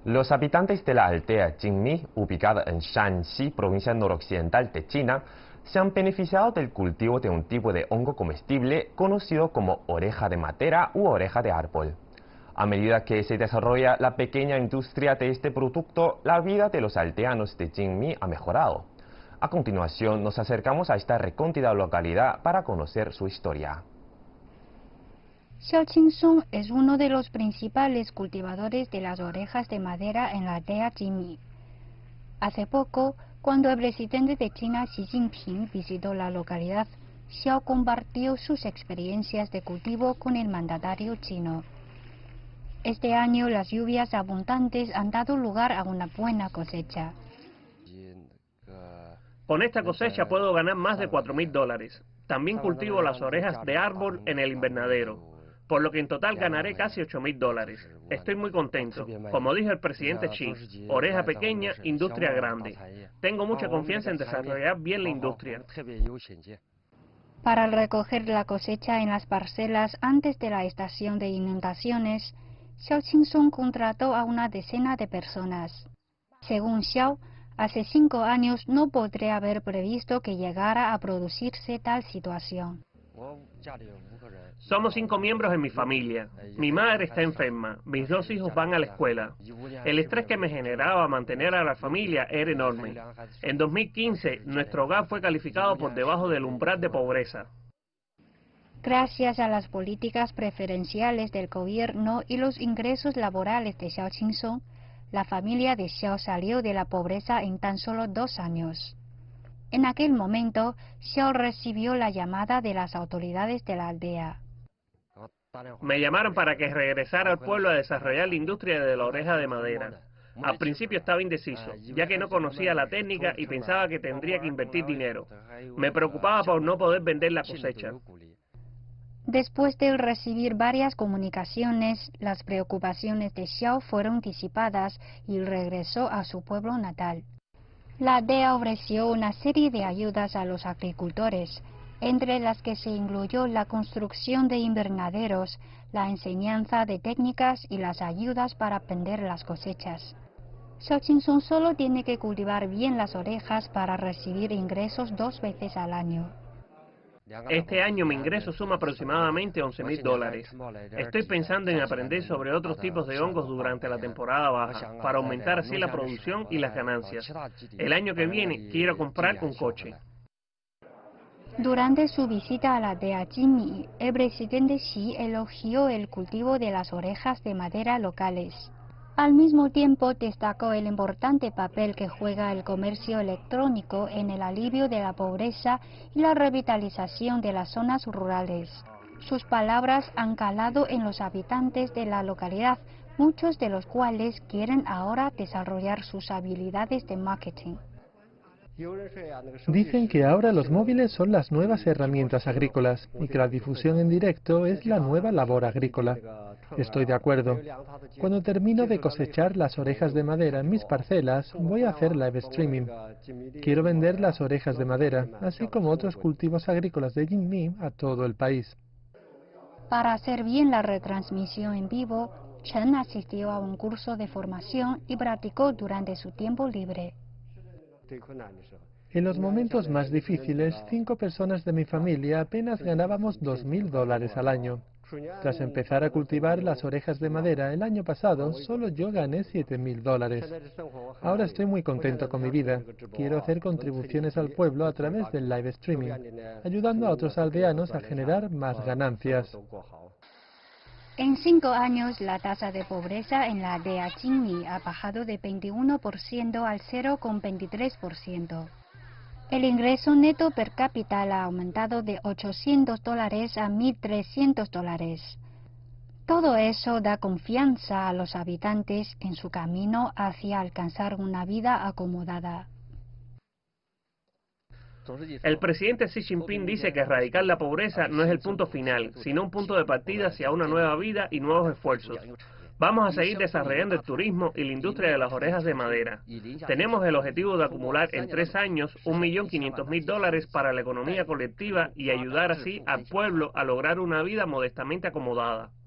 Los habitantes de la aldea Jingmi, ubicada en Shanxi, provincia noroccidental de China, se han beneficiado del cultivo de un tipo de hongo comestible conocido como oreja de madera u oreja de árbol. A medida que se desarrolla la pequeña industria de este producto, la vida de los aldeanos de Jingmi ha mejorado. A continuación, nos acercamos a esta recóndita localidad para conocer su historia. Xiao Qingsong es uno de los principales cultivadores de las orejas de madera en la aldea Jingmi. Hace poco, cuando el presidente de China Xi Jinping visitó la localidad, Xiao compartió sus experiencias de cultivo con el mandatario chino. Este año las lluvias abundantes han dado lugar a una buena cosecha. Con esta cosecha puedo ganar más de $4.000. También cultivo las orejas de árbol en el invernadero, por lo que en total ganaré casi $8.000. Estoy muy contento. Como dijo el presidente Xi, oreja pequeña, industria grande. Tengo mucha confianza en desarrollar bien la industria. Para recoger la cosecha en las parcelas antes de la estación de inundaciones, Xiao Qingsong contrató a una decena de personas. Según Xiao, hace 5 años no podría haber previsto que llegara a producirse tal situación. Somos 5 miembros en mi familia. Mi madre está enferma, mis 2 hijos van a la escuela. El estrés que me generaba mantener a la familia era enorme. En 2015, nuestro hogar fue calificado por debajo del umbral de pobreza. Gracias a las políticas preferenciales del gobierno y los ingresos laborales de Xiao Qingsong, la familia de Xiao salió de la pobreza en tan solo 2 años. En aquel momento, Xiao recibió la llamada de las autoridades de la aldea. Me llamaron para que regresara al pueblo a desarrollar la industria de la oreja de madera. Al principio estaba indeciso, ya que no conocía la técnica y pensaba que tendría que invertir dinero. Me preocupaba por no poder vender la cosecha. Después de recibir varias comunicaciones, las preocupaciones de Xiao fueron disipadas y regresó a su pueblo natal. La aldea ofreció una serie de ayudas a los agricultores, entre las que se incluyó la construcción de invernaderos, la enseñanza de técnicas y las ayudas para vender las cosechas. Xiao Qingsong solo tiene que cultivar bien las orejas para recibir ingresos 2 veces al año. Este año mi ingreso suma aproximadamente $11.000. Estoy pensando en aprender sobre otros tipos de hongos durante la temporada baja, para aumentar así la producción y las ganancias. El año que viene quiero comprar un coche. Durante su visita a la aldea Jingmi, el presidente Xi elogió el cultivo de las orejas de madera locales. Al mismo tiempo, destacó el importante papel que juega el comercio electrónico en el alivio de la pobreza y la revitalización de las zonas rurales. Sus palabras han calado en los habitantes de la localidad, muchos de los cuales quieren ahora desarrollar sus habilidades de marketing. Dicen que ahora los móviles son las nuevas herramientas agrícolas y que la difusión en directo es la nueva labor agrícola. Estoy de acuerdo. Cuando termino de cosechar las orejas de madera en mis parcelas, voy a hacer live streaming. Quiero vender las orejas de madera, así como otros cultivos agrícolas de Jingmi a todo el país. Para hacer bien la retransmisión en vivo, Chen asistió a un curso de formación y practicó durante su tiempo libre. En los momentos más difíciles, 5 personas de mi familia apenas ganábamos $2.000 al año. Tras empezar a cultivar las orejas de madera el año pasado, solo yo gané $7.000. Ahora estoy muy contento con mi vida. Quiero hacer contribuciones al pueblo a través del live streaming, ayudando a otros aldeanos a generar más ganancias. En 5 años, la tasa de pobreza en la aldea Jingmi ha bajado de 21% al 0,23%. El ingreso neto per cápita ha aumentado de $800 a $1.300. Todo eso da confianza a los habitantes en su camino hacia alcanzar una vida acomodada. El presidente Xi Jinping dice que erradicar la pobreza no es el punto final, sino un punto de partida hacia una nueva vida y nuevos esfuerzos. Vamos a seguir desarrollando el turismo y la industria de las orejas de madera. Tenemos el objetivo de acumular en 3 años $1.500.000 para la economía colectiva y ayudar así al pueblo a lograr una vida modestamente acomodada.